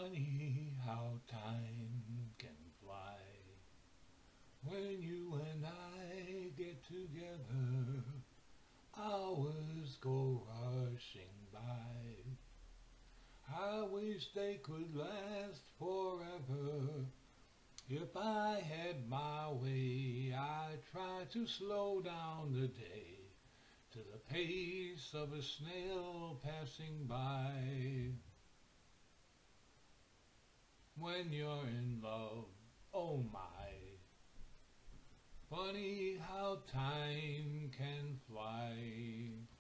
Funny how time can fly when you and I get together. Hours go rushing by. I wish they could last forever. If I had my way, I'd try to slow down the day to the pace of a snail passing by. When you're in love, oh my, funny how time can fly.